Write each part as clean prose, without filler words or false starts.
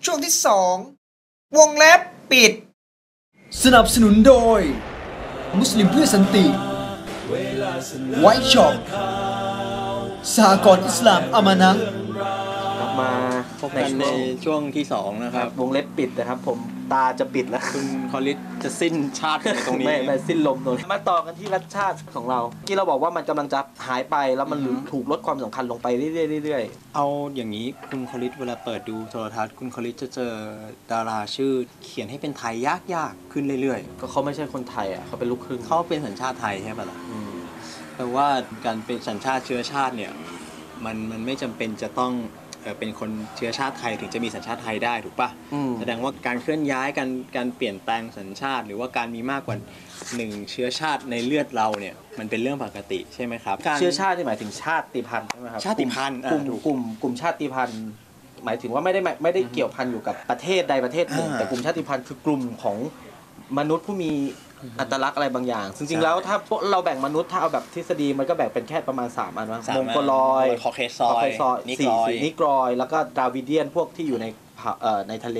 ช่วงที่2วงเล็บปิดสนับสนุนโดยมุสลิมเพื่อสันติไวท์ช็อปสหกรณ์อิสลามอามานะกลับมาพบกันในช่วงที่2นะครับวงเล็บปิดนะครับผมตาจะปิดแล้วคุณคอลิสจะสิ้นชาติตรงนี้ไม่สิ้นลมตรงนี้มาต่อกันที่รัฐชาติของเราที่เราบอกว่ามันกำลังจะหายไปแล้วมันถูกลดความสำคัญลงไปเรื่อยๆเอาอย่างนี้คุณคอลิสเวลาเปิดดูโทรทัศน์คุณคอลิสจะเจอดาราชื่อเขียนให้เป็นไทยยากขึ้นเรื่อยๆก็เขาไม่ใช่คนไทยอ่ะเขาเป็นลูกครึ่งเขาเป็นสัญชาติไทยใช่ป่ะล่ะแปลว่าการเป็นสัญชาติเชื้อชาติเนี่ยมันไม่จำเป็นจะต้องเป็นคนเชื้อชาติไทยถึงจะมีสัญชาติไทยได้ถูกปะแสดงว่าการเคลื่อนย้ายการเปลี่ยนแปลงสัญชาติหรือว่าการมีมากกว่า1เชื้อชาติในเลือดเราเนี่ยมันเป็นเรื่องปกติใช่ไหมครับเชื้อชาติที่หมายถึงชาติพันธุ์ใช่ไหมครับชาติพันธุ์กลุ่มชาติพันธุ์หมายถึงว่าไม่ได้เกี่ยวพันอยู่กับประเทศใดประเทศหนึ่งแต่กลุ่มชาติพันธุ์คือกลุ่มของมนุษย์ผู้มีอัตลักษณ์อะไรบางอย่างจริงๆแล้วถ้าพวกเราแบ่งมนุษย์ถ้าเอาแบบทฤษฎีมันก็แบ่งเป็นแค่ประมาณ3อันว่ามองโกลอยคอเคซอยนิกรอยแล้วก็ดราวิเดียนพวกที่อยู่ในทะเล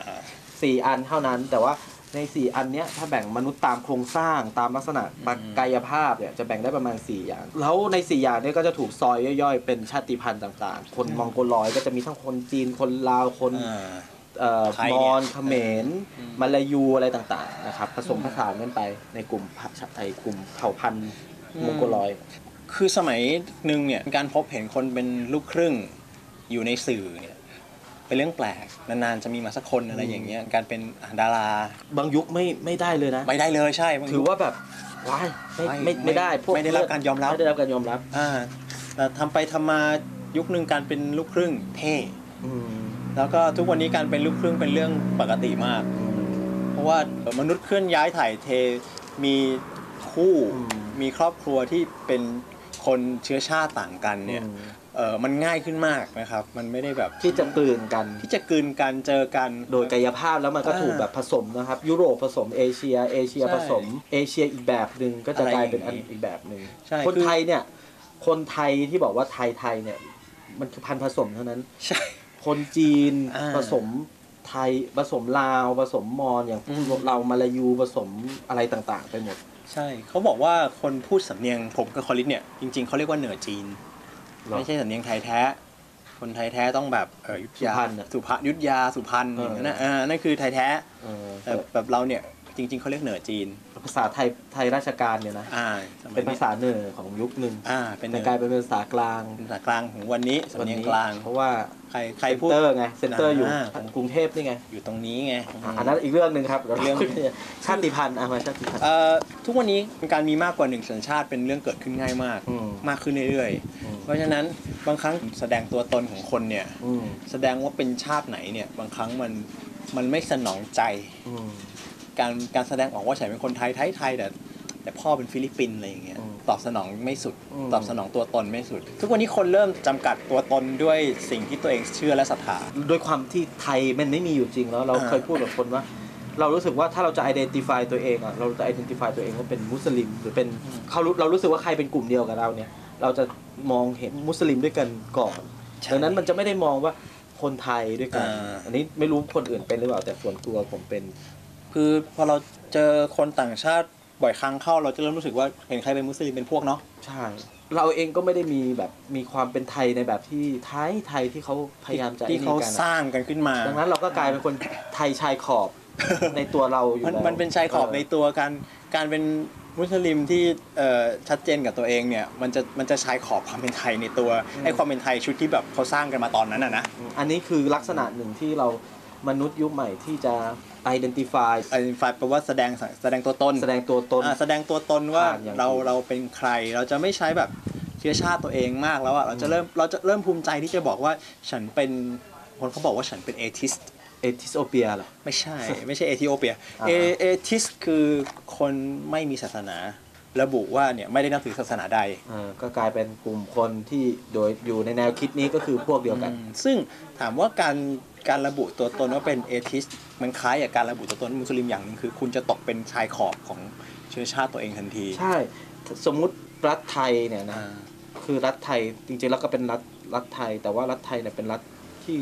4อันเท่านั้นแต่ว่าใน4อันเนี้ยถ้าแบ่งมนุษย์ตามโครงสร้างตามลักษณะกายภาพเนี่ยจะแบ่งได้ประมาณ4อย่างแล้วใน4อย่างนี้ก็จะถูกซอยย่อยๆเป็นชาติพันธุ์ต่างๆคนมองโกลอยก็จะมีทั้งคนจีนคนลาวคนมอญเขมรมาลายูอะไรต่างๆนะครับผสมผสานกันไปในกลุ่มเผ่าพันธุ์มองโกลอยคือสมัยหนึ่งเนี่ยการพบเห็นคนเป็นลูกครึ่งอยู่ในสื่อเนี่ยเป็นเรื่องแปลกนานๆจะมีมาสักคนอะไรอย่างเงี้ยการเป็นดาราบางยุคไม่ได้เลยนะไม่ได้เลยใช่ถือว่าแบบว้ายไม่ได้พวกไม่ได้รับการยอมรับไม่ได้รับการยอมรับแต่ทำไปทำมายุคนึงการเป็นลูกครึ่งเท่แล้วก็ทุกวันนี้การเป็นลูกครึ่งเป็นเรื่องปกติมากเพราะว่ามนุษย์เคลื่อนย้ายถ่ายเทมีคู่มีครอบครัวที่เป็นคนเชื้อชาติต่างกันเนี่ยมันง่ายขึ้นมากนะครับมันไม่ได้แบบที่จะกลืนกันเจอกันโดยกายภาพแล้วมันก็ถูกแบบผสมนะครับยุโรปผสมเอเชียผสมเอเชียอีกแบบนึงก็จะกลายเป็นอีกแบบนึงคนไทยเนี่ยคนไทยที่บอกว่าไทยเนี่ยมันคือพันธุ์ผสมเท่านั้นใช่คนจีนผสมไทยผสมลาวผสมมอญอย่างเรามาลายูผสมอะไรต่างๆไปหมดใช่เขาบอกว่าคนพูดสำเนียงผมกับคอลิสเนี่ยจริงๆเขาเรียกว่าเหนือจีนไม่ใช่สำเนียงไทยแท้คนไทยแท้ต้องแบบยุทธยายุทธยาสุพรรณอย่างนั้นนะนั่นคือไทยแท้แต่แบบเราเนี่ยจริงๆเขาเรียกเหนือจีนภาษาไทยราชการเนี่ยนะเป็นภาษาเหนือของยุคนึงแต่กลายเป็นภาษากลางของวันนี้สำเนียงกลางเพราะว่าใครพูดเซ็นเตอร์อยู่กรุงเทพนี่ไงอยู่ตรงนี้ไงอันนั้นอีกเรื่องนึงครับเรื่องชาติพันธุ์มาชาติพันธุ์ทุกวันนี้การมีมากกว่า1สัญชาติเป็นเรื่องเกิดขึ้นง่ายมากขึ้นเรื่อยๆเพราะฉะนั้นบางครั้งแสดงตัวตนของคนเนี่ยแสดงว่าเป็นชาติไหนเนี่ยบางครั้งมันไม่สนองใจการแสดงออกว่าฉันเป็นคนไทยแต่พ่อเป็นฟิลิปปินส์อะไรอย่างเงี้ยตอบสนองไม่สุดตอบสนองตัวตนไม่สุดทุกวันนี้คนเริ่มจำกัดตัวตนด้วยสิ่งที่ตัวเองเชื่อและศรัทธาด้วยความที่ไทยมันไม่มีอยู่จริงแล้วเราเคยพูดกับคนว่าเรารู้สึกว่าถ้าเราจะ identify ตัวเองอ่ะเราจะ identify ตัวเองว่าเป็นมุสลิมหรือเป็นเรารู้สึกว่าใครเป็นกลุ่มเดียวกับเราเนี่ยเราจะมองเห็นมุสลิมด้วยกันก่อนดังนั้นมันจะไม่ได้มองว่าคนไทยด้วยกันอันนี้ไม่รู้คนอื่นเป็นหรือเปล่าแต่ส่วนตัวผมเป็นคือพอเราเจอคนต่างชาติบ่อยครั้งเข้าเราจะเริ่มรู้สึกว่าเห็นใครเป็นมุสลิมเป็นพวกเนาะใช่เราเองก็ไม่ได้มีความเป็นไทยในแบบที่ไทยที่เขาพยายามจะที่เขาสร้างกันขึ้นมาดังนั้นเราก็กลายเป็นคนไทยชายขอบในตัวเราอยู่แล้วมันเป็นชายขอบในตัวการเป็นมุสลิมที่ชัดเจนกับตัวเองเนี่ยมันจะชายขอบความเป็นไทยในตัวไอ้ความเป็นไทยชุดที่แบบเขาสร้างกันมาตอนนั้นนะอันนี้คือลักษณะหนึ่งที่เรามนุษย์ยุคใหม่ที่จะ identify แปลว่าแสดงตัวตนว่าเราเป็นใครเราจะไม่ใช้แบบเชื้อชาติตัวเองมากแล้วอ่ะเราจะเริ่มภูมิใจที่จะบอกว่าฉันเป็นคนเขาบอกว่าฉันเป็นเอทิโอเปียเหรอไม่ใช่เอธิโอเปียเอทิสคือคนไม่มีศาสนาระบุว่าเนี่ยไม่ได้นับถือศาสนาใดก็กลายเป็นกลุ่มคนที่โดยอยู่ในแนวคิดนี้ก็คือพวกเดียวกันซึ่งถามว่าการระบุตัวตนว่าเป็นเอทิสมันคล้ายกับการระบุตัวตนมุสลิมอย่างนึงคือคุณจะตกเป็นชายขอบของเชื้อชาติตัวเองทันทีใช่สมมุติรัฐไทยเนี่ยนะคือรัฐไทยจริงๆแล้วก็เป็นรัฐไทยแต่ว่ารัฐไทยเนี่ยเป็นรัฐที่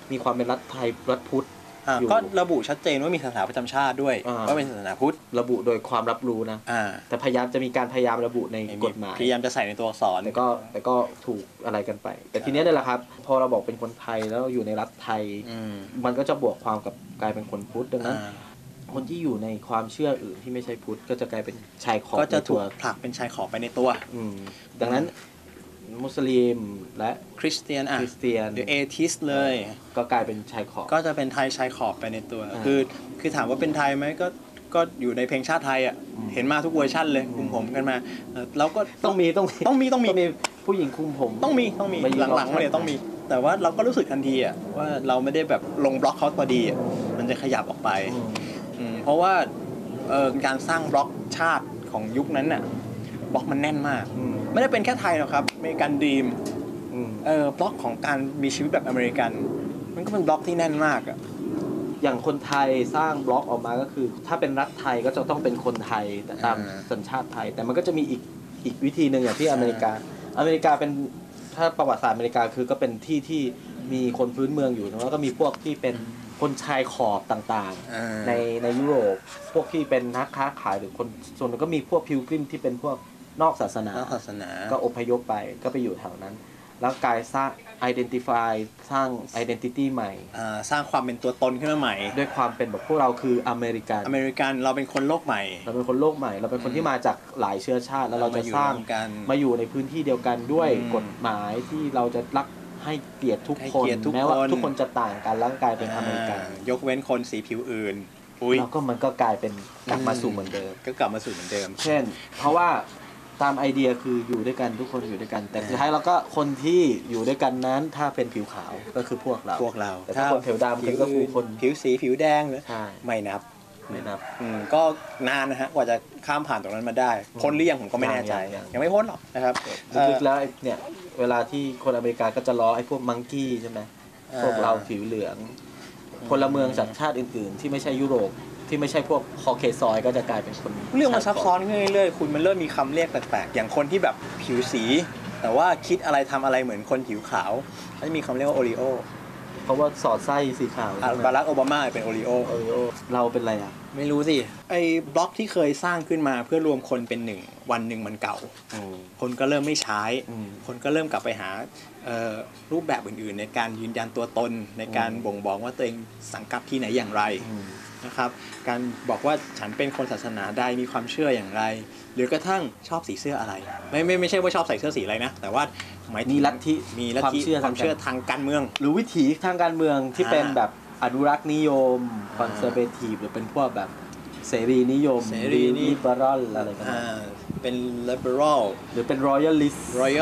มีความเป็นรัฐไทยรัฐพุทธอยู่ก็ระบุชัดเจนว่ามีศาสนาประจำชาติด้วยว่าเป็นศาสนาพุทธระบุโดยความรับรู้นะแต่พยายามจะมีการพยายามระบุในกฎหมายพยายามจะใส่ในตัวอักษรแต่ก็ถูกอะไรกันไปแต่ทีนี้เนี่ยแหละครับพอเราบอกเป็นคนไทยแล้วอยู่ในรัฐไทยมันก็จะบวกความกับกลายเป็นคนพุทธดังนั้นคนที่อยู่ในความเชื่ออื่นที่ไม่ใช่พุทธก็จะกลายเป็นชายขอบก็จะถูกผลักเป็นชายขอบไปในตัวดังนั้นมุสลิมและคริสเตียนหรือเอทิสเลยก็กลายเป็นชายขอบก็จะเป็นไทยชายขอบไปในตัวคือถามว่าเป็นไทยไหมก็อยู่ในเพลงชาติไทยอ่ะเห็นมาทุกเวอร์ชั่นเลยคุมผมกันมาแล้วก็ต้องมีผู้หญิงคุมผมต้องมีหลังๆเนี่ยต้องมีแต่ว่าเราก็รู้สึกทันทีอ่ะว่าเราไม่ได้แบบลงบล็อกเขาพอดีมันจะขยับออกไปเพราะว่าการสร้างบล็อกชาติของยุคนั้นน่ะบล็อกมันแน่นมากไม่ได้เป็นแค่ไทยหรอกครับอเมริกันดรีมบล็อกของการมีชีวิตแบบอเมริกันมันก็เป็นบล็อกที่แน่นมากอ่ะอย่างคนไทยสร้างบล็อกออกมาก็คือถ้าเป็นรัฐไทยก็จะต้องเป็นคนไทยแต่ตามสัญชาติไทยแต่มันก็จะมีอีกวิธีนึงอย่างที่อเมริกาเป็นถ้าประวัติศาสตร์อเมริกาคือก็เป็นที่มีคนพื้นเมืองอยู่แล้วก็มีพวกที่เป็นคนชายขอบต่างๆในยุโรปพวกที่เป็นนักค้าขายหรือคนส่วนนึงก็มีพวกพิลกริมที่เป็นพวกนอกศาสนาก็อพยพไปก็ไปอยู่แถวนั้นแล้วกายสร้าง identify สร้าง identity ใหม่สร้างความเป็นตัวตนขึ้นมาใหม่ด้วยความเป็นแบบพวกเราคืออเมริกันเราเป็นคนโลกใหม่เราเป็นคนที่มาจากหลายเชื้อชาติแล้วเราจะสร้างมาอยู่ในพื้นที่เดียวกันด้วยกฎหมายที่เราจะรักให้เกียรติทุกคนแม้ว่าทุกคนจะต่างกันร่างกายเป็นอเมริกันยกเว้นคนสีผิวอื่นแล้วก็มันก็กลายเป็นกลับมาสู่เหมือนเดิมเช่นเพราะว่าตามไอเดียคืออยู่ด้วยกันทุกคนอยู่ด้วยกันแต่สุดท้ายเราก็คนที่อยู่ด้วยกันนั้นถ้าเป็นผิวขาวก็คือพวกเราแต่ถ้าคนผิวดำก็คือคนผิวสีผิวแดงเลยไม่นับก็นานนะฮะกว่าจะข้ามผ่านตรงนั้นมาได้พ้นหรือยังผมก็ไม่แน่ใจยังไม่พ้นหรอกนะครับลึกๆแล้วเนี่ยเวลาที่คนอเมริกาก็จะล้อไอ้พวกมังกี้ใช่ไหมพวกเราผิวเหลืองพลเมืองจากชาติอื่นๆที่ไม่ใช่ยุโรปที่ไม่ใช่พวกคอเคซอยก็จะกลายเป็นคนเรื่องมันซับซ้อนขึ้นเรื่อยๆคุณมันเริ่มมีคำเรียกแปลกๆอย่างคนที่แบบผิวสีแต่ว่าคิดอะไรทำอะไรเหมือนคนผิวขาวเขาจะมีคำเรียกว่าโอริโอเพราะว่าสอดไส้สีขาวบารักโอบามาเป็นโอริโอเราเป็นอะไรอ่ะไม่รู้สิไอ้บล็อกที่เคยสร้างขึ้นมาเพื่อรวมคนเป็นหนึ่งวันหนึ่งมันเก่าคนก็เริ่มไม่ใช้คนก็เริ่มกลับไปหารูปแบบอื่นๆในการยืนยันตัวตนในการบ่งบอกว่าตัวเองสังกัดที่ไหนอย่างไรนะครับการบอกว่าฉันเป็นคนศาสนาใดมีความเชื่ออย่างไรหรือกระทั่งชอบสีเสื้ออะไรไม่ใช่ว่าชอบใส่เสื้อสีอะไรนะแต่ว่าหมายถึงมีลัทธิความเชื่อทางการเมืองหรือวิถีทางการเมืองที่เป็นแบบอนุรักษ์นิยมคอนเซอร์เวทีฟหรือเป็นพวกแบบเสรีนิยมลิเบอรัลอะไรกันเป็น liberal หรือเป็น royalist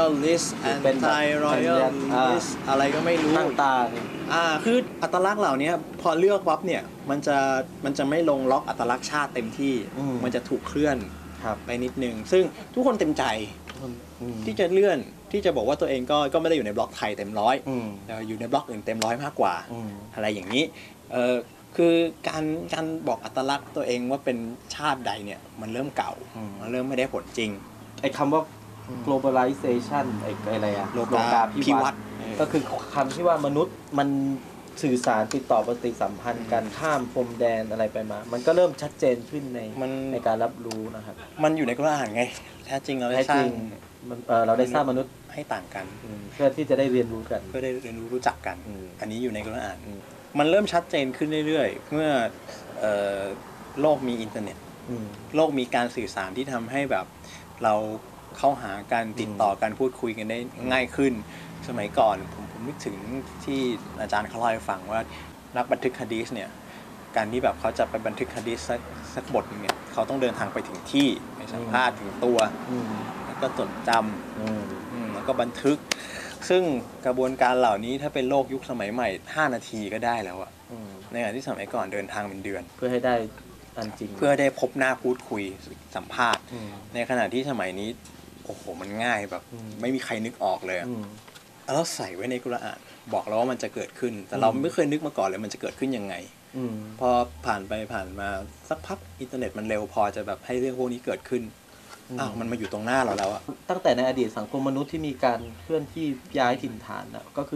anti royalist อะไรก็ไม่รู้ต่างคืออัตลักษณ์เหล่านี้พอเลือกปั๊บเนี่ยมันจะไม่ลงล็อกอัตลักษณ์ชาติเต็มที่มันจะถูกเคลื่อนไปนิดนึงซึ่งทุกคนเต็มใจที่จะเลื่อนที่จะบอกว่าตัวเองก็ไม่ได้อยู่ในบล็อกไทยเต็มร้อยแต่อยู่ในบล็อกอื่นเต็มร้อยมากกว่าอะไรอย่างนี้คือการบอกอัตลักษณ์ตัวเองว่าเป็นชาติใดเนี่ยมันเริ่มเก่ามันเริ่มไม่ได้ผลจริงไอ้คำว่า globalization ไอ้อะไรอะโลกาภิวัตน์ก็คือคำที่ว่ามนุษย์มันสื่อสารติดต่อปฏิสัมพันธ์กันข้ามพรมแดนอะไรไปมามันก็เริ่มชัดเจนขึ้นในการรับรู้นะครับมันอยู่ในกุรอานไงแท้จริงเราได้สร้างเราได้สร้างมนุษย์ให้ต่างกันเพื่อที่จะได้เรียนรู้กันเพื่อได้เรียนรู้จักกันอันนี้อยู่ในกุรอานมันเริ่มชัดเจนขึ้นเรื่อยๆเมื่อโลกมีอินเทอร์เน็ตโลกมีการสื่อสารที่ทำให้แบบเราเข้าหาการติดต่อการพูดคุยกันได้ง่ายขึ้นสมัยก่อนผมนึกถึงที่อาจารย์เขาเล่าให้ฟังว่านักบันทึกหะดีษเนี่ยการที่แบบเขาจะไปบันทึกหะดีษสักบทนึงเนี่ยเขาต้องเดินทางไปถึงที่ไปสัมภาษณ์ถึงตัวแล้วก็จดจำแล้วก็บันทึกซึ่งกระบวนการเหล่านี้ถ้าเป็นโลกยุคสมัยใหม่5 นาทีก็ได้แล้วอะในขณะที่สมัยก่อนเดินทางเป็นเดือนเพื่อให้ได้อันจริงเพื่อได้พบหน้าพูดคุยสัมภาษณ์ในขณะที่สมัยนี้โอ้โหมันง่ายแบบไม่มีใครนึกออกเลยแล้วใส่ไว้ในกุรอานบอกแล้วว่ามันจะเกิดขึ้นแต่เราไม่เคยนึกมาก่อนเลยมันจะเกิดขึ้นยังไงพอผ่านไปผ่านมาสักพักอินเทอร์เน็ตมันเร็วพอจะแบบให้เรื่องพวกนี้เกิดขึ้นมันมาอยู่ตรงหน้าเราแล้วอะตั้งแต่ในอดีตสังคมมนุษย์ที่มีการเคลื่อนที่ย้ายถิ่นฐานนะก็คือ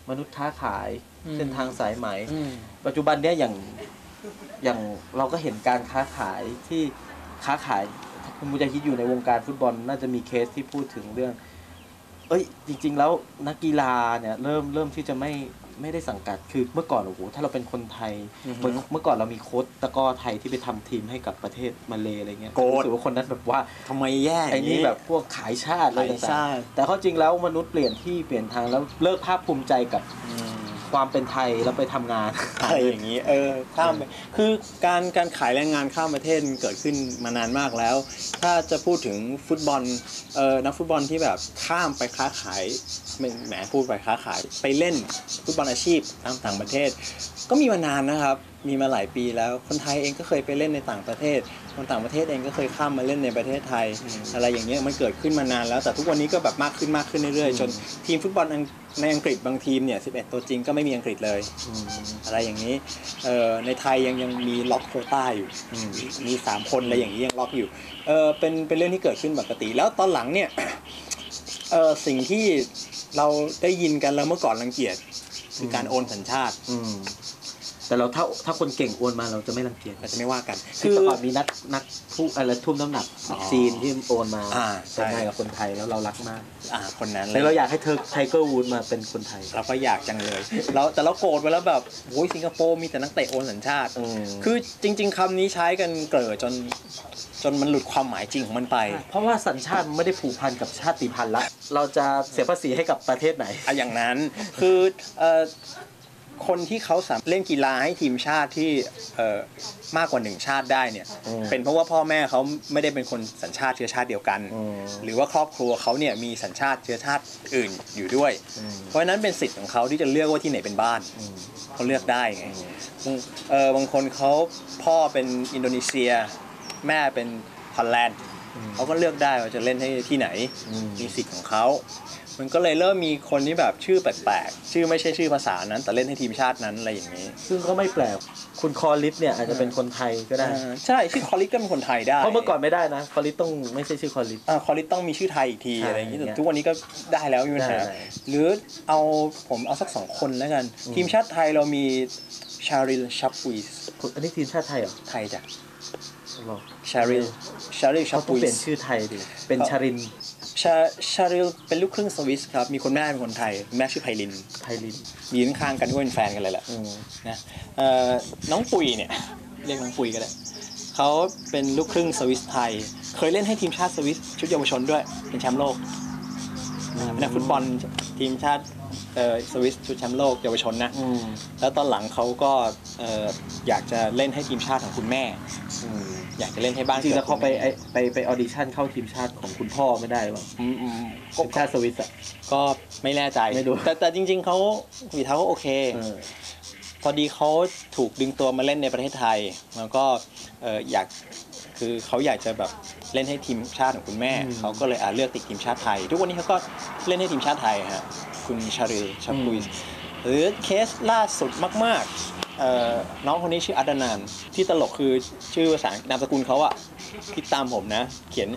มนุษย์ค้าขายเส้นทางสายไหมปัจจุบันเนี้ยอย่างเราก็เห็นการค้าขายที่ค้าขายคุณมูจะคิดอยู่ในวงการฟุตบอลน่าจะมีเคสที่พูดถึงเรื่องจริงๆแล้วนักกีฬาเนี่ยเริ่มที่จะไม่ได้สังกัดคือเมื่อก่อนโอ้โหถ้าเราเป็นคนไทยเมื่อก่อนเรามีโค้ชตะกร้อไทยที่ไปทำทีมให้กับประเทศมาเลอะไรเงี้ยรู้สึกว่าคนนั้นแบบว่าทำไมแย่ไอ้นี่แบบพวกขายชาติอะไรต่างๆแต่ข้อจริงแล้วมนุษย์เปลี่ยนที่เปลี่ยนทางแล้วเลิกภาคภูมิใจกับความเป็นไทยแล้วไปทำงานอะไรอย่างนี้ข้ามไปคือการขายแรงงานข้ามประเทศเกิดขึ้นมานานมากแล้วถ้าจะพูดถึงฟุตบอลนักฟุตบอลที่แบบข้ามไปค้าขายแหมพูดไปค้าขายไปเล่นฟุตบอลอาชีพตามต่างประเทศก็มีมานานนะครับมีมาหลายปีแล้วคนไทยเองก็เคยไปเล่นในต่างประเทศคนต่างประเทศเองก็เคยข้ามมาเล่นในประเทศไทยอะไรอย่างเงี้ยมันเกิดขึ้นมานานแล้วแต่ทุกวันนี้ก็แบบมากขึ้นเรื่อยๆจนทีมฟุตบอลในอังกฤษบางทีมเนี่ย11ตัวจริงก็ไม่มีอังกฤษเลยอะไรอย่างนี้ในไทยยังมีล็อกโควต้าอยู่มี3คนอะไรอย่างนี้ยังล็อกอยู่เป็นเรื่องที่เกิดขึ้นปกติแล้วตอนหลังเนี่ยสิ่งที่เราได้ยินกันแล้วเมื่อก่อนรังเกียจคือการโอนสัญชาติแต่เราถ้าคนเก่งโอนมาเราจะไม่รังเกียจเราจะไม่ว่ากันคือก่อนมีนักทุ่มน้ำหนักจีนที่โอนมาแต่งงานกับคนไทยแล้วเรารักมากคนนั้นแต่เราอยากให้ไทเกอร์วูดมาเป็นคนไทยเราก็อยากจังเลยแต่เราโกรธไปแล้วแบบโอ้ยสิงคโปร์มีแต่นักเตะโอนสัญชาติคือจริงๆคำนี้ใช้กันเกลื่อจนมันหลุดความหมายจริงของมันไปเพราะว่าสัญชาติไม่ได้ผูกพันกับชาติพันธุ์ละเราจะเสียภาษีให้กับประเทศไหนอย่างนั้นคือคนที่เขาสามารถเล่นกีฬาให้ทีมชาติที่มากกว่า1ชาติได้เนี่ยเป็นเพราะว่าพ่อแม่เขาไม่ได้เป็นคนสัญชาติเชื้อชาติเดียวกันหรือว่าครอบครัวเขาเนี่ยมีสัญชาติเชื้อชาติอื่นอยู่ด้วยเพราะฉะนั้นเป็นสิทธิ์ของเขาที่จะเลือกว่าที่ไหนเป็นบ้านเขาเลือกได้ไงบางคนเขาพ่อเป็นอินโดนีเซียแม่เป็นฮอลแลนด์เขาก็เลือกได้ว่าจะเล่นให้ที่ไหนมีสิทธิ์ของเขามันก็เลยเริ่มมีคนที่แบบชื่อแปลกๆชื่อไม่ใช่ชื่อภาษานั้นแต่เล่นให้ทีมชาตินั้นอะไรอย่างนี้ซึ่งก็ไม่แปลกคุณคอลิสเนี่ยอาจจะเป็นคนไทยก็ได้ใช่ชื่อคอลิสก็เป็นคนไทยได้เพราะเมื่อก่อนไม่ได้นะคอลิสต้องไม่ใช่ชื่อคอลิสคอลิสต้องมีชื่อไทยอีกทีอะไรอย่างนี้แต่ทุกวันนี้ก็ได้แล้วมีปัญหาหรือผมเอาสัก2คนแล้วกันทีมชาติไทยเรามีชาริลชับปุยส์อันนี้ทีมชาติไทยเหรอไทยจ้ะชาริลชับปุยส์เปลี่ยนชื่อไทยดิเป็นชารินชาริลเป็นลูกครึ่งสวิสครับมีคนแม่เป็นคนไทยแม่ชื่อไพลินยืนข้างกันก็เป็นแฟนกันเลยแหละนะน้องปุยเนี่ยเรียกน้องปุยก็ได้เขาเป็นลูกครึ่งสวิสไทยเคยเล่นให้ทีมชาติสวิสชุดเยาวชนด้วยเป็นแชมป์โลกนักฟุตบอลทีมชาติสวิสชุดแชมป์โลกเยาวชนนะแล้วตอนหลังเขาก็อยากจะเล่นให้ทีมชาติของคุณแม่อยากจะเล่นให้บ้านจริงแล้วเขาไปออดิชั่นเข้าทีมชาติของคุณพ่อไม่ได้หรอทีมชาติสวิสก็ไม่แน่ใจแต่จริงๆเขาฝีเท้าเขาโอเคพอดีเขาถูกดึงตัวมาเล่นในประเทศไทยแล้วก็คือเขาอยากจะแบบเล่นให้ทีมชาติของคุณแม่เขาก็เลยเลือกติดทีมชาติไทยทุกวันนี้เขาก็เล่นให้ทีมชาติไทยฮะคุณชาริลชับปุยส์หรือเคสล่าสุดมากๆน้องคนนี้ชื่ออัดนานที่ตลกคือชื่อภาษานามสกุลเขาอะคิดตามผมนะเขียน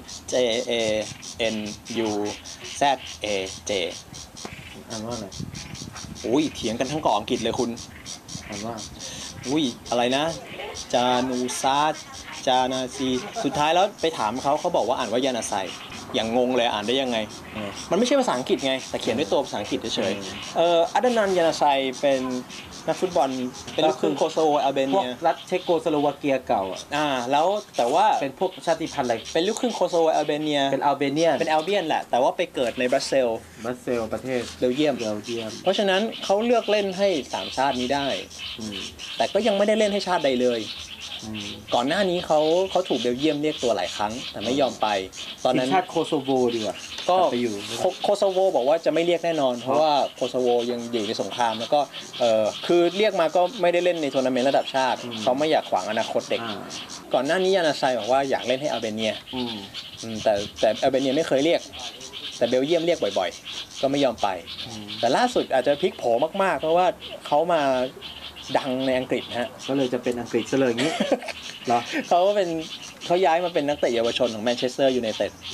JANUZAJ อ่านว่าอะไรอุ้ยเถียงกันทั้งเกาะอังกฤษเลยคุณอ่านว่าอุ้ยอะไรนะจานูซาจานาซีสุดท้ายแล้วไปถามเขาบอกว่าอ่านว่ายานาไซอย่างงงเลยอ่านได้ยังไงมันไม่ใช่ภาษาอังกฤษไงแต่เขียนด้วยตัวภาษาอังกฤษเฉยๆอัดนันยานาไซเป็นนักฟุตบอลเป็นลูกครึ่งโคโซโวอัลเบเนียรัฐเชโกสโลวาเกียเก่าแล้วแต่ว่าเป็นพวกชาติพันธุ์อะไรเป็นลูกครึ่งโคโซโวอัลเบเนียเป็นอัลเบเนียเป็นอัลเบียนแหละแต่ว่าไปเกิดในบรัสเซลประเทศเบลเยียมเพราะฉะนั้นเขาเลือกเล่นให้3ชาตินี้ได้แต่ก็ยังไม่ได้เล่นให้ชาติใดเลยก่อนหน้านี้เขาถูกเบลเยียมเรียกตัวหลายครั้งแต่ไม่ยอมไปตอนนั้นชาติโคโซโวดีกว่าก็ไปอยู่โคโซโวบอกว่าจะไม่เรียกแน่นอนเพราะว่าโคโซโวยังอยู่ในสงครามแล้วก็คือเรียกมาก็ไม่ได้เล่นในทัวร์นาเมนต์ระดับชาติเขาไม่อยากขวางอนาคตเด็กก่อนหน้านี้ยานาไซบอกว่าอยากเล่นให้อัลเบเนียแต่อัลเบเนียไม่เคยเรียกแต่เบลเยียมเรียกบ่อยๆก็ไม่ยอมไปแต่ล่าสุดอาจจะพลิกโผมากๆเพราะว่าเขามาดังในอังกฤษฮะก็เลยจะเป็นอังกฤษซะเลยอย่างนี้เหรอเขาย้ายมาเป็นนักเตะเยาวชนของแมนเชสเตอร์ยูไนเต็ด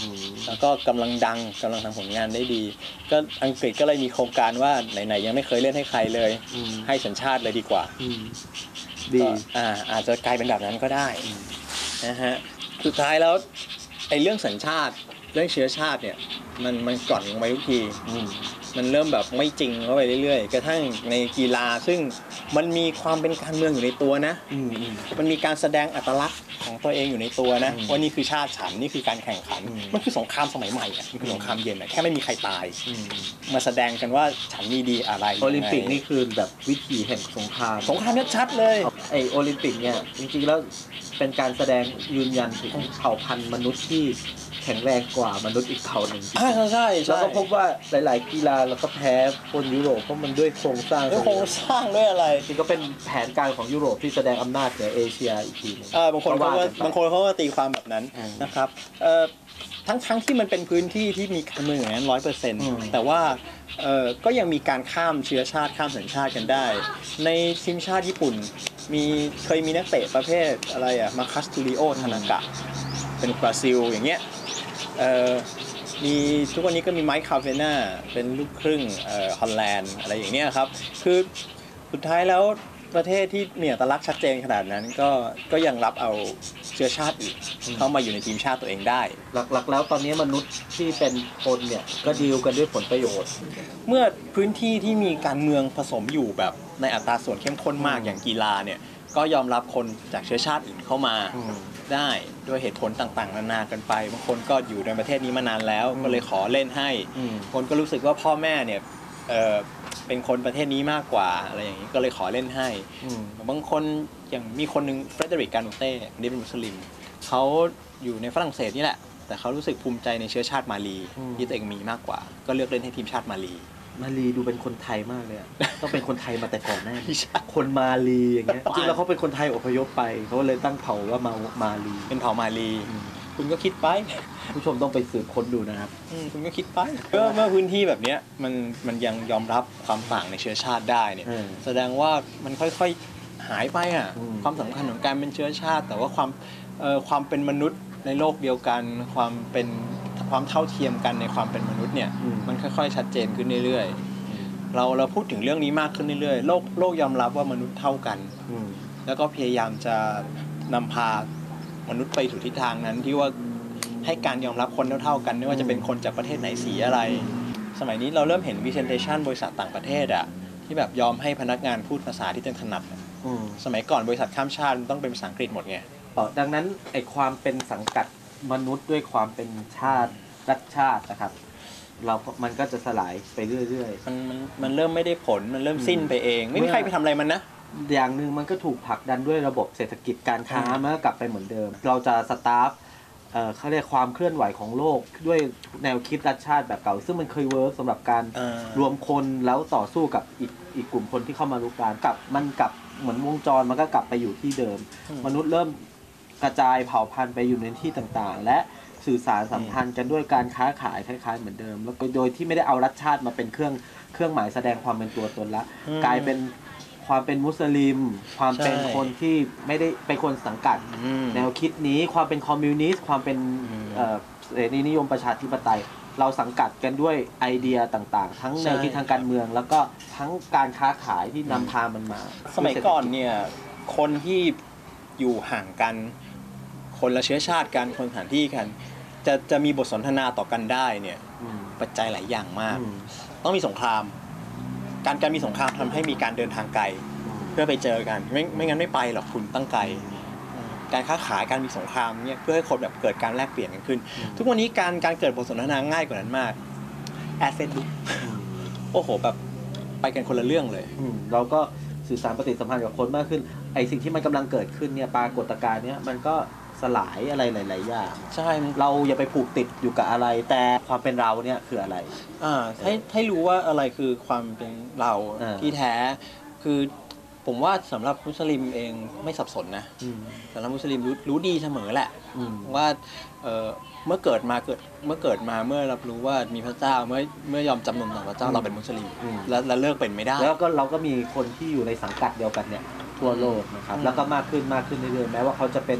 แล้วก็กำลังดังกำลังทำผลงานได้ดีก็อังกฤษก็เลยมีโครงการว่าไหนๆยังไม่เคยเล่นให้ใครเลยให้สัญชาติเลยดีกว่าดีอาจจะกลายเป็นแบบนั้นก็ได้นะฮะสุดท้ายแล้วไอ้เรื่องสัญชาติเรื่องเชื้อชาติเนี่ยมันกร่อนลงไปทุกทีมันเริ่มแบบไม่จริงเข้าไปเรื่อยๆกระทั่งในกีฬาซึ่งมันมีความเป็นการเมืองอยู่ในตัวนะมันมีการแสดงอัตลักษณ์ของตัวเองอยู่ในตัวนะว่านี่คือชาติฉันนี่คือการแข่งขันมันคือสงครามสมัยใหม่มันคือสงครามเย็นแค่ไม่มีใครตายมาแสดงกันว่าฉันมีดีอะไรโอลิมปิกนี่คือแบบวิถีแห่งสงครามชัดๆเลยไอโอลิมปิกเนี่ยจริงๆแล้วเป็นการแสดงยืนยันถึงเผ่าพันธุ์มนุษย์ที่แข็งแรงกว่ามนุษย์อีกเผ่าหนึ่งใช่แล้วก็พบว่าหลายๆกีฬาเราก็แพ้คนยุโรปเพราะมันด้วยโครงสร้างด้วยอะไรจริงก็เป็นแผนการของยุโรปที่แสดงอำนาจเหนือเอเชียอีกทีนึงบางคนเขาก็ตีความแบบนั้นนะครับทั้งที่มันเป็นพื้นที่ที่มีการเมืองอย่างนั้น 100% แต่ว่าก็ยังมีการข้ามเชื้อชาติข้ามสัญชาติกันได้ในทีมชาติญี่ปุ่นเคยมีนักเตะประเภทอะไรมาคัสตูริโอทานากะเป็นบราซิลอย่างเงี้ยมีทุกวันนี้ก็มีไมค์คาเฟน่าเป็นลูกครึ่งฮอลแลนด์อะไรอย่างเงี้ยครับคือสุดท้ายแล้วประเทศที่มีอัตลักษณ์ชัดเจนขนาดนั้นก็ยังรับเอาเชื้อชาติอื่นเข้ามาอยู่ในทีมชาติตัวเองได้หลักๆแล้วตอนนี้มนุษย์ที่เป็นคนเนี่ยก็ดีลกันด้วยผลประโยชน์เมื่อพื้นที่ที่มีการเมืองผสมอยู่แบบในอัตราส่วนเข้มข้นมากอย่างกีฬาเนี่ยก็ยอมรับคนจากเชื้อชาติอื่นเข้ามาได้ด้วยเหตุผลต่างๆนานากันไปบางคนก็อยู่ในประเทศนี้มานานแล้วก็เลยขอเล่นให้คนก็รู้สึกว่าพ่อแม่เนี่ยเป็นคนประเทศนี้มากกว่าอะไรอย่างนี้ก็เลยขอเล่นให้บางคนอย่างมีคนหนึ่งเฟรเดริก กานูเต้นี่เป็นมุสลิมเขาอยู่ในฝรั่งเศสนี่แหละแต่เขารู้สึกภูมิใจในเชื้อชาติมาลีที่ตัวเองมีมากกว่าก็เลือกเล่นให้ทีมชาติมาลีดูเป็นคนไทยมากเลยต้องเป็นคนไทยมาแต่ก่อนแน่คนมาลีอย่างเงี้ยจริงแล้วเขาเป็นคนไทยอพยพไปเขาเลยตั้งเผ่าว่ามาลีเป็นเผ่ามาลีคุณก็คิดไปผู้ชมต้องไปสืบค้นดูนะครับคุณก็คิดไปก็เมื่อพื้นที่แบบนี้มันยังยอมรับความต่างในเชื้อชาติได้เนี่ยแสดงว่ามันค่อยๆหายไปความสำคัญของการเป็นเชื้อชาติแต่ว่าความเป็นมนุษย์ในโลกเดียวกันความเท่าเทียมกันในความเป็นมนุษย์เนี่ยมันค่อยๆชัดเจนขึ้นเรื่อยๆเราพูดถึงเรื่องนี้มากขึ้นเรื่อยๆโลกยอมรับว่ามนุษย์เท่ากันแล้วก็พยายามจะนำพามนุษย์ไปสู่ทิศทางนั้นที่ว่าให้การยอมรับคนเท่าๆกันไม่ว่าจะเป็นคนจากประเทศไหนสีอะไรสมัยนี้เราเริ่มเห็น presentation บริษัทต่างประเทศที่แบบยอมให้พนักงานพูดภาษาที่ตนถนัดสมัยก่อนบริษัทข้ามชาติต้องเป็นภาษาอังกฤษหมดไงดังนั้นไอ้ความเป็นสังกัดมนุษย์ด้วยความเป็นชาติรัฐชาตินะครับมันก็จะสลายไปเรื่อยๆมันเริ่มไม่ได้ผลมันเริ่มสิ้นไปเองไม่มีใครไปทำอะไรมันนะอย่างนึงมันก็ถูกผลักดันด้วยระบบเศรษฐกิจการค้ามันก็กลับไปเหมือนเดิมเราจะสตาฟเขาเรียกความเคลื่อนไหวของโลกด้วยแนวคิดรัฐชาติแบบเก่าซึ่งมันเคยเวิร์กสำหรับการรวมคนแล้วต่อสู้กับอีกกลุ่มคนที่เข้ามารุกรานมันกลับเหมือนวงจรมันก็กลับไปอยู่ที่เดิมมนุษย์เริ่มกระจายเผ่าพันธุ์ไปอยู่ในที่ต่างๆและสื่อสารสัมพันธ์กันด้วยการค้าขายคล้ายๆเหมือนเดิมแล้วก็โดยที่ไม่ได้เอารัฐชาติมาเป็นเครื่องหมายแสดงความเป็นตัวตนละกลายเป็นความเป็นมุสลิมความเป็นคนที่ไม่ได้เป็นคนสังกัดแนวคิดนี้ความเป็นคอมมิวนิสต์ความเป็นเสรีนิยมประชาธิปไตยเราสังกัดกันด้วยไอเดียต่างๆทั้งแนวคิดทางการเมืองแล้วก็ทั้งการค้าขายที่นำพามันมาสมัยก่อนเนี่ยคนที่อยู่ห่างกันคนละเชื้อชาติกันคนสถานที่กันจะมีบทสนทนาต่อกันได้เนี่ยปัจจัยหลายอย่างมากต้องมีสงครามการมีสงครามทำให้มีการเดินทางไกลเพื่อไปเจอกันไม่งั้นไม่ไปหรอกคุณตั้งไกลการค้าขายการมีสงครามเนี่ยเพื่อให้คนแบบเกิดการแลกเปลี่ยนกันขึ้นทุกวันนี้การเกิดบทสนทนาง่ายกว่านั้นมากแอดเฟซบุ๊กโอ้โหแบบไปกันคนละเรื่องเลยเราก็สื่อสารปฏิสัมพันธ์กับคนมากขึ้นไอสิ่งที่มันกำลังเกิดขึ้นเนี่ยปรากฏการณ์เนี้ยมันก็สลายอะไรหลายๆอย่างใช่เราอย่าไปผูกติดอยู่กับอะไรแต่ความเป็นเราเนี่ยคืออะไรให้รู้ว่าอะไรคือความเป็นเราที่แท้คือผมว่าสำหรับมุสลิมเองไม่สับสนนะสำหรับมุสลิมรู้ดีเสมอแหละว่าเมื่อเกิดมาเมื่อรับรู้ว่ามีพระเจ้าเมื่อยอมจำนนต่อพระเจ้าเราเป็นมุสลิมแล้วเลิกเป็นไม่ได้แล้วก็เราก็มีคนที่อยู่ในสังกัดเดียวกันเนี่ยทั่วโลกนะครับแล้วก็มากขึ้นเรื่อยๆแม้ว่าเขาจะเป็น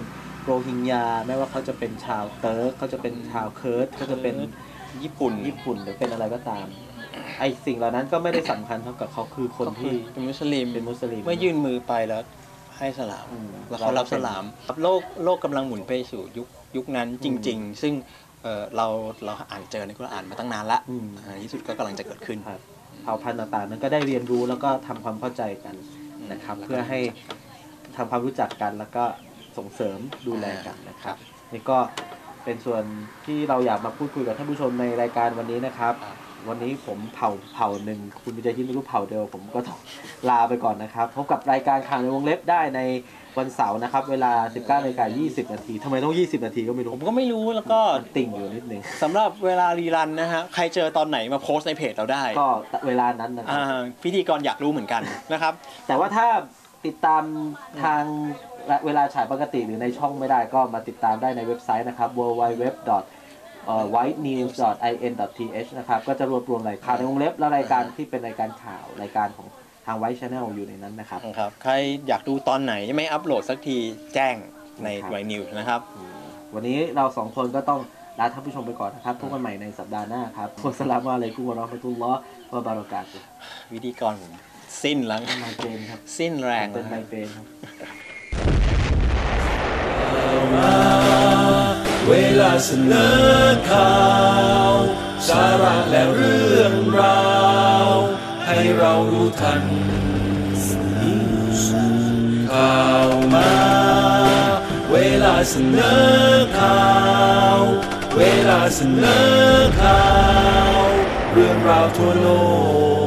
โรฮิงญาไม่ว่าเขาจะเป็นชาวเติร์กเขาจะเป็นชาวเคิร์ดเขาจะเป็นญี่ปุ่นหรือเป็นอะไรก็ตามไอสิ่งเหล่านั้นก็ไม่ได้สำคัญเท่ากับเขาคือคนที่เป็นมุสลิมเป็นมุสลิมเมื่อยื่นมือไปแล้วให้สลามแล้วเขารับสลามโลกกำลังหมุนไปสู่ยุคนั้นจริง ๆ ซึ่งเราอ่านเจอในกุรอานมาตั้งนานละในที่สุดก็กำลังจะเกิดขึ้นเผ่าพันธุ์ต่างๆนั้นก็ได้เรียนรู้แล้วก็ทำความเข้าใจกันนะครับเพื่อให้ทำความรู้จักกันแล้วก็ส่งเสริมดูแลกันนะครับนี่ก็เป็นส่วนที่เราอยากมาพูดคุยกับท่านผู้ชมในรายการวันนี้นะครับวันนี้ผมเผ่าหนึ่งคุณวิจัยที่ไม่รู้เผ่าเดียวผมก็ต้องลาไปก่อนนะครับพบกับรายการข่าวในวงเล็บได้ในวันเสาร์นะครับเวลา 19:20 น.ทำไมต้อง20 นาทีก็ไม่รู้ผมก็ไม่รู้แล้วก็ติ่งอยู่นิดนึงสำหรับเวลารีรันนะฮะใครเจอตอนไหนมาโพสต์ในเพจเราได้ก็เวลานั้นนะครับพิธีกรอยากรู้เหมือนกันนะครับแต่ว่าถ้าติดตามทางเวลาฉายปกติหรือในช่องไม่ได้ก็มาติดตามได้ในเว็บไซต์นะครับ www.whitenews.in.th นะครับก็จะรวบรวมรายการในวงเล็บและรายการที่เป็นรายการข่าวรายการของทาง White Channel อยู่ในนั้นนะครับใครอยากดูตอนไหนไม่อัปโหลดสักทีแจ้งใน White News นะครับวันนี้เราสองคนก็ต้องลาท่านผู้ชมไปก่อนนะครับพบกันใหม่ในสัปดาห์หน้าครับอัสสลามุอะลัยกุมวะเราะห์มะตุลลอฮ์วะบะเราะกาตุฮ์วิธีกรผมสิ้นแล้วไมเกรนครับสิ้นแรงเป็นไมเกรนครับเวลาเสนอข่าวสาระและเรื่องราวให้เรารู้ทันข่าวมาเวลาเสนอข่าวเวลาเสนอข่าวเรื่องราวทั่วโลก